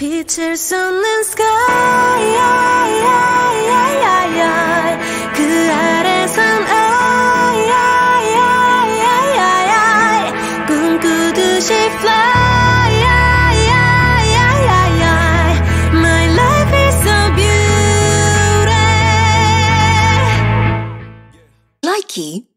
빛을 쏟는 sky 그 아래선 꿈꾸듯이 fly My life is so beautiful. Likey